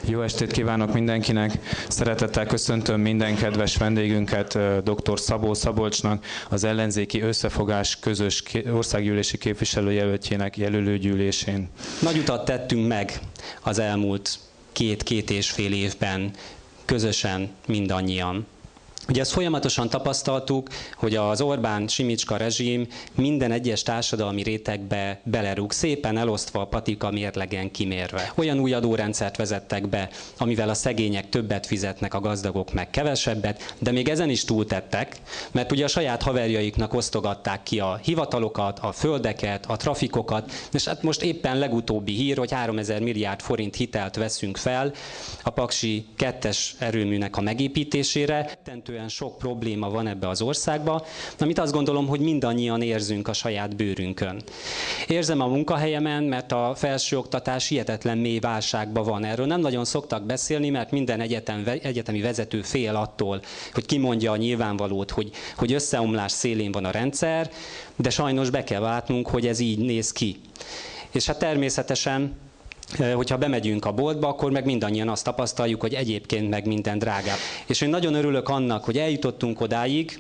Jó estét kívánok mindenkinek! Szeretettel köszöntöm minden kedves vendégünket, dr. Szabó Szabolcsnak, az Ellenzéki Összefogás közös országgyűlési képviselőjelöltjének jelölőgyűlésén. Nagy utat tettünk meg az elmúlt két és fél évben, közösen mindannyian. Ugye ezt folyamatosan tapasztaltuk, hogy az Orbán-Simicska rezsim minden egyes társadalmi rétegbe belerúg, szépen elosztva a patika mérlegen kimérve. Olyan új adórendszert vezettek be, amivel a szegények többet fizetnek, a gazdagok meg kevesebbet, de még ezen is túltettek, mert ugye a saját haverjaiknak osztogatták ki a hivatalokat, a földeket, a trafikokat, és hát most éppen legutóbbi hír, hogy 3000 milliárd forint hitelt veszünk fel a Paksi 2-es erőműnek a megépítésére. Sok probléma van ebbe az országba, amit azt gondolom, hogy mindannyian érzünk a saját bőrünkön. Érzem a munkahelyemen, mert a felsőoktatás hihetetlen mély válságban van. Erről nem nagyon szoktak beszélni, mert minden egyetemi vezető fél attól, hogy kimondja a nyilvánvalót, hogy összeomlás szélén van a rendszer, de sajnos be kell látnunk, hogy ez így néz ki. És hát természetesen, hogyha bemegyünk a boltba, akkor meg mindannyian azt tapasztaljuk, hogy egyébként meg minden drágább. És én nagyon örülök annak, hogy eljutottunk odáig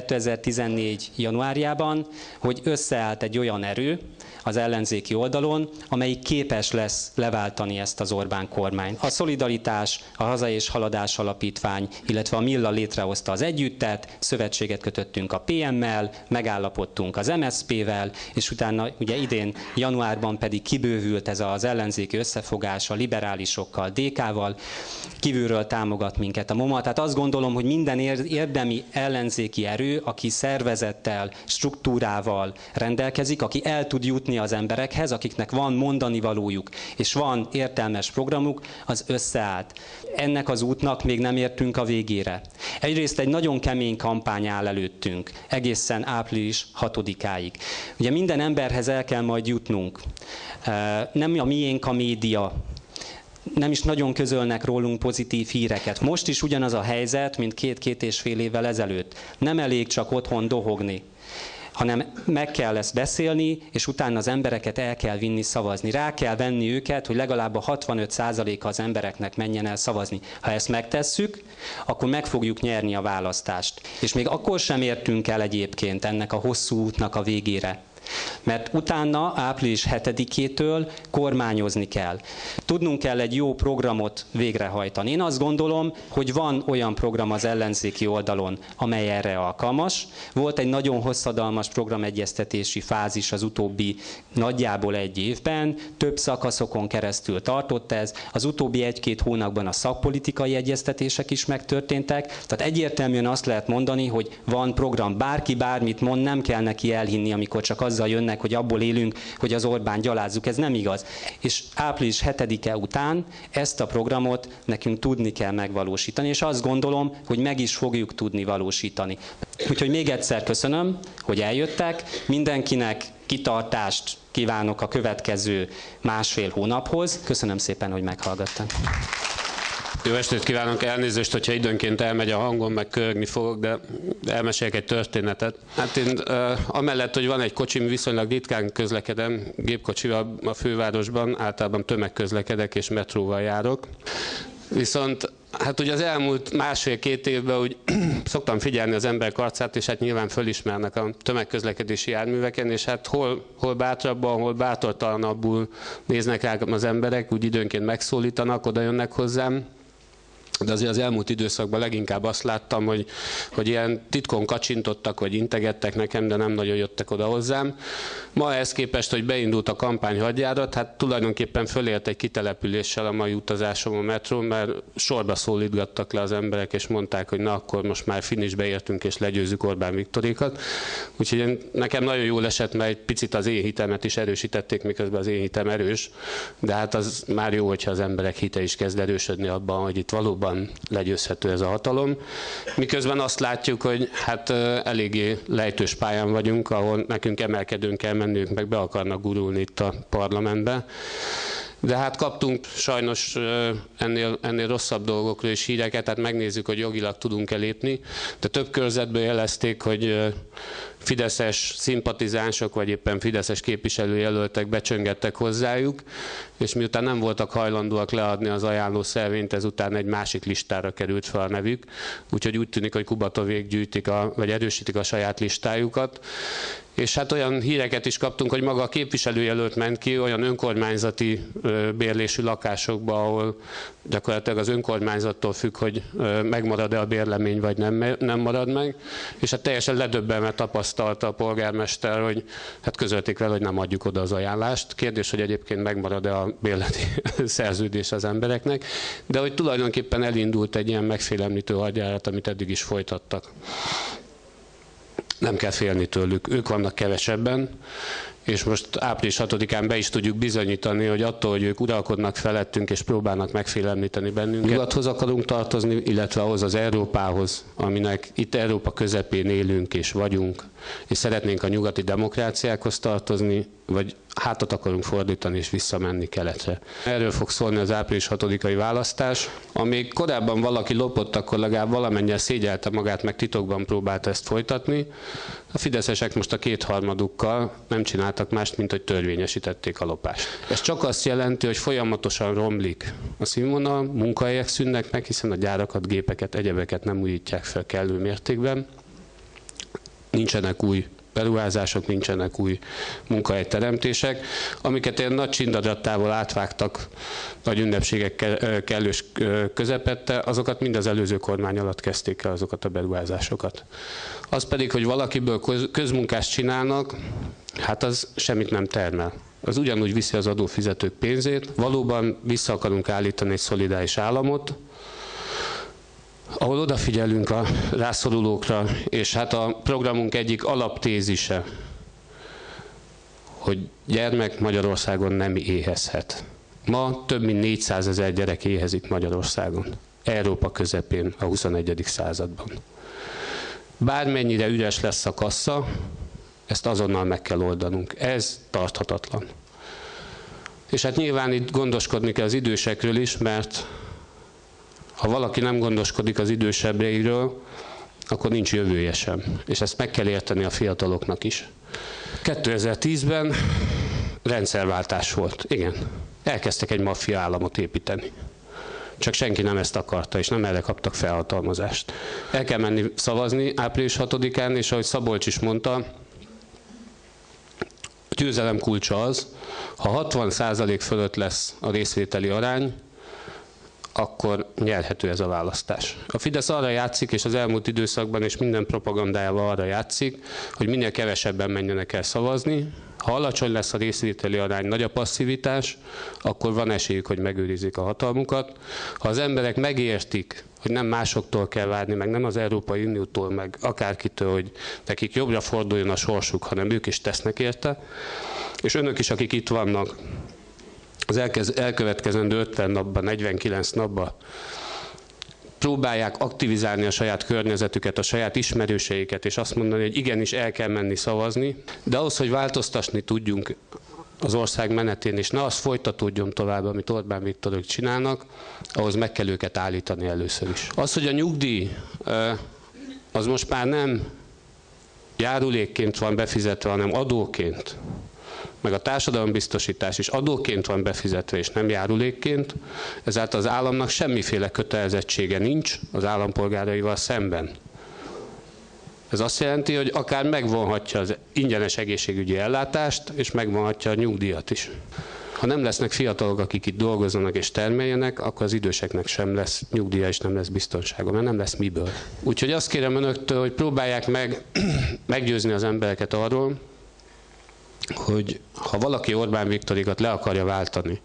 2014. januárjában, hogy összeállt egy olyan erő az ellenzéki oldalon, amelyik képes lesz leváltani ezt az Orbán kormányt. A Szolidaritás, a Haza és Haladás Alapítvány, illetve a Milla létrehozta az Együttet, szövetséget kötöttünk a PM-mel, megállapodtunk az MSZP-vel, és utána ugye idén januárban pedig kibővült ez az ellenzéki összefogás a liberálisokkal, DK-val, kívülről támogat minket a MOMA. Tehát azt gondolom, hogy minden érdemi ellenzéki erő, aki szervezettel, struktúrával rendelkezik, aki el tud jutni az emberekhez, akiknek van mondani valójuk, és van értelmes programuk, az összeállt. Ennek az útnak még nem értünk a végére. Egyrészt egy nagyon kemény kampány áll előttünk, egészen április 6-áig. Ugye minden emberhez el kell majd jutnunk. Nem a miénk a média, nem is nagyon közölnek rólunk pozitív híreket. Most is ugyanaz a helyzet, mint két és fél évvel ezelőtt. Nem elég csak otthon dohogni, hanem meg kell ezt beszélni, és utána az embereket el kell vinni szavazni. Rá kell venni őket, hogy legalább a 65%-a az embereknek menjen el szavazni. Ha ezt megtesszük, akkor meg fogjuk nyerni a választást. És még akkor sem értünk el egyébként ennek a hosszú útnak a végére. Mert utána, április 7-től kormányozni kell. Tudnunk kell egy jó programot végrehajtani. Én azt gondolom, hogy van olyan program az ellenzéki oldalon, amely erre alkalmas. Volt egy nagyon hosszadalmas programegyeztetési fázis az utóbbi nagyjából egy évben, több szakaszokon keresztül tartott ez, az utóbbi 1-2 hónapban a szakpolitikai egyeztetések is megtörténtek, tehát egyértelműen azt lehet mondani, hogy van program, bárki bármit mond, nem kell neki elhinni, amikor csak azzal jönnek, hogy abból élünk, hogy az Orbán gyalázzuk. Ez nem igaz. És április 7-e után ezt a programot nekünk tudni kell megvalósítani, és azt gondolom, hogy meg is fogjuk tudni valósítani. Úgyhogy még egyszer köszönöm, hogy eljöttek. Mindenkinek kitartást kívánok a következő 1,5 hónaphoz. Köszönöm szépen, hogy meghallgattak. Jó estét kívánok, elnézést, hogyha időnként elmegy a hangom, meg köhögni fogok, de elmesélek egy történetet. Hát én amellett, hogy van egy kocsim, viszonylag ritkán közlekedem gépkocsival a fővárosban, általában tömegközlekedek és metróval járok. Viszont hát ugye az elmúlt 1,5-2 évben úgy szoktam figyelni az emberek arcát, és hát nyilván fölismernek a tömegközlekedési járműveken, és hát hol bátrabban, hol bátortalanabbul néznek rám az emberek, úgy időnként megszólítanak, oda jönnek hozzám. De azért az elmúlt időszakban leginkább azt láttam, hogy ilyen titkon kacsintottak, vagy integettek nekem, de nem nagyon jöttek oda hozzám. Ma ehhez képest, hogy beindult a kampány hadjárat, hát tulajdonképpen fölélt egy kitelepüléssel a mai utazásom a metrón, mert sorba szólítgattak le az emberek, és mondták, hogy na akkor most már finishbe értünk, és legyőzzük Orbán Viktorikat. Úgyhogy nekem nagyon jól esett, mert egy picit az én hitemet is erősítették, miközben az én hitem erős, de hát az már jó, hogyha az emberek hite is kezd erősödni abban, hogy itt valóban legyőzhető ez a hatalom. Miközben azt látjuk, hogy hát eléggé lejtős pályán vagyunk, ahol nekünk emelkedőn kell mennünk, meg be akarnak gurulni itt a parlamentbe. De hát kaptunk sajnos ennél rosszabb dolgokról is híreket, tehát megnézzük, hogy jogilag tudunk-e lépni. De több körzetből jelezték, hogy fideszes szimpatizánsok, vagy éppen fideszes képviselőjelöltek becsöngettek hozzájuk, és miután nem voltak hajlandóak leadni az ajánlószervényt, ezután egy másik listára került fel a nevük, úgyhogy úgy tűnik, hogy Kubatovék gyűjtik vagy erősítik a saját listájukat. És hát olyan híreket is kaptunk, hogy maga a képviselőjelölt ment ki olyan önkormányzati bérlésű lakásokba, ahol gyakorlatilag az önkormányzattól függ, hogy megmarad-e a bérlemény, vagy nem marad meg. És hát teljesen ledöbbenve tapasztalta a polgármester, hogy hát közölték vele, hogy nem adjuk oda az ajánlást. Kérdés, hogy egyébként megmarad-e a bérleti szerződés az embereknek, de hogy tulajdonképpen elindult egy ilyen megfélemlítő hadjárat, amit eddig is folytattak. Nem kell félni tőlük, ők vannak kevesebben, és most április 6-án be is tudjuk bizonyítani, hogy attól, hogy ők uralkodnak felettünk és próbálnak megfélemlíteni bennünket, nyugathoz akarunk tartozni, illetve ahhoz az Európához, aminek itt Európa közepén élünk és vagyunk, és szeretnénk a nyugati demokráciákhoz tartozni, vagy hátat akarunk fordítani és visszamenni keletre. Erről fog szólni az április 6-ai választás. Amíg korábban valaki lopott, akkor legalább valamennyien szégyelte magát, meg titokban próbált ezt folytatni. A fideszesek most a kétharmadukkal nem csináltak mást, mint hogy törvényesítették a lopást. Ez csak azt jelenti, hogy folyamatosan romlik a színvonal, munkahelyek szűnnek meg, hiszen a gyárakat, gépeket, egyebeket nem újítják fel kellő mértékben. Nincsenek új beruházások, nincsenek új munkahelyteremtések, amiket ilyen nagy csindadattával átvágtak nagy ünnepségek kellős közepette, azokat mind az előző kormány alatt kezdték el azokat a beruházásokat. Az pedig, hogy valakiből közmunkást csinálnak, hát az semmit nem termel. Az ugyanúgy viszi az adófizetők pénzét, valóban vissza akarunk állítani egy szolidáris államot, ahol odafigyelünk a rászorulókra, és hát a programunk egyik alaptézise, hogy gyermek Magyarországon nem éhezhet. Ma több mint 400 000 gyerek éhezik Magyarországon, Európa közepén a 21. században. Bármennyire üres lesz a kassa, ezt azonnal meg kell oldanunk. Ez tarthatatlan. És hát nyilván itt gondoskodni kell az idősekről is, mert ha valaki nem gondoskodik az idősebbeiről, akkor nincs jövője sem. És ezt meg kell érteni a fiataloknak is. 2010-ben rendszerváltás volt. Igen. Elkezdtek egy maffia államot építeni. Csak senki nem ezt akarta, és nem erre kaptak felhatalmazást. El kell menni szavazni április 6-án, és ahogy Szabolcs is mondta, a győzelem kulcsa az, ha 60% fölött lesz a részvételi arány, akkor nyerhető ez a választás. A Fidesz arra játszik, és az elmúlt időszakban és minden propagandájával arra játszik, hogy minél kevesebben menjenek el szavazni. Ha alacsony lesz a részvételi arány, nagy a passzivitás, akkor van esélyük, hogy megőrizik a hatalmukat. Ha az emberek megértik, hogy nem másoktól kell várni, meg nem az Európai Uniótól, meg akárkitől, hogy nekik jobbra forduljon a sorsuk, hanem ők is tesznek érte, és önök is, akik itt vannak, az elkövetkezendő 50 napban, 49 napban próbálják aktivizálni a saját környezetüket, a saját ismerőseiket, és azt mondani, hogy igenis el kell menni szavazni, de ahhoz, hogy változtatni tudjunk az ország menetén, és ne az folytatódjon tovább, amit Orbán Viktorok csinálnak, ahhoz meg kell őket állítani először is. Az, hogy a nyugdíj az most már nem járulékként van befizetve, hanem adóként, meg a társadalombiztosítás is adóként van befizetve, és nem járulékként, ezáltal az államnak semmiféle kötelezettsége nincs az állampolgáraival szemben. Ez azt jelenti, hogy akár megvonhatja az ingyenes egészségügyi ellátást, és megvonhatja a nyugdíjat is. Ha nem lesznek fiatalok, akik itt dolgozzanak és termeljenek, akkor az időseknek sem lesz nyugdíja és nem lesz biztonsága, mert nem lesz miből. Úgyhogy azt kérem önöktől, hogy próbálják meggyőzni az embereket arról, hogy ha valaki Orbán Viktorikat le akarja váltani,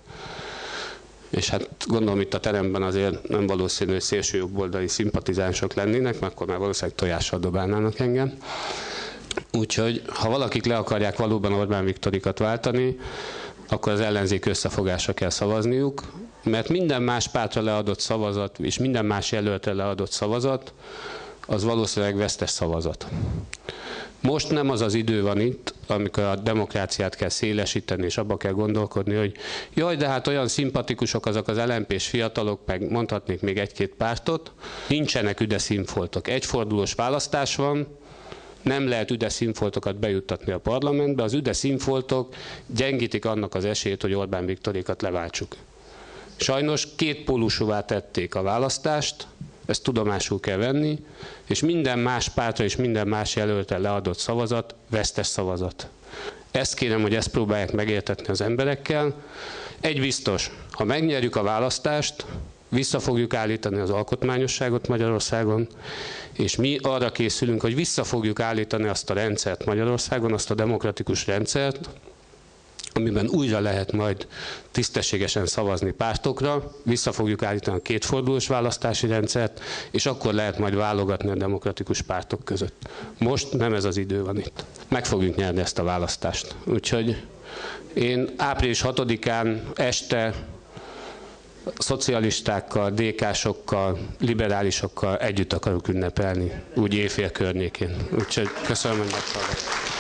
és hát gondolom itt a teremben azért nem valószínű, hogy szélsőjobboldali szimpatizánsok lennének, mert akkor már valószínűleg tojással dobálnának engem. Úgyhogy ha valakik le akarják valóban Orbán Viktorikat váltani, akkor az ellenzék összefogásra kell szavazniuk, mert minden más pártra leadott szavazat, és minden más jelöltre leadott szavazat, az valószínűleg vesztes szavazat. Most nem az az idő van itt, amikor a demokráciát kell szélesíteni, és abba kell gondolkodni, hogy jaj, de hát olyan szimpatikusok azok az LMP-s fiatalok, meg mondhatnék még egy-két pártot, nincsenek üde színfoltok. Egyfordulós választás van, Nem lehet üde színfoltokat bejuttatni a parlamentbe, az üde színfoltok gyengítik annak az esélyt, hogy Orbán Viktorékat leváltsuk. Sajnos kétpólusúvá tették a választást, ezt tudomásul kell venni, és minden más pártra és minden más jelöltre leadott szavazat vesztes szavazat. Ezt kérem, hogy ezt próbálják megértetni az emberekkel. Egy biztos, ha megnyerjük a választást, vissza fogjuk állítani az alkotmányosságot Magyarországon, és mi arra készülünk, hogy vissza fogjuk állítani azt a rendszert Magyarországon, azt a demokratikus rendszert, amiben újra lehet majd tisztességesen szavazni pártokra, vissza fogjuk állítani a kétfordulós választási rendszert, és akkor lehet majd válogatni a demokratikus pártok között. Most nem ez az idő van itt. Meg fogjuk nyerni ezt a választást. Úgyhogy én április 6-án este szocialistákkal, DK-sokkal, liberálisokkal együtt akarok ünnepelni, úgy éjfél környékén. Úgyhogy köszönöm, hogy meghallgattak.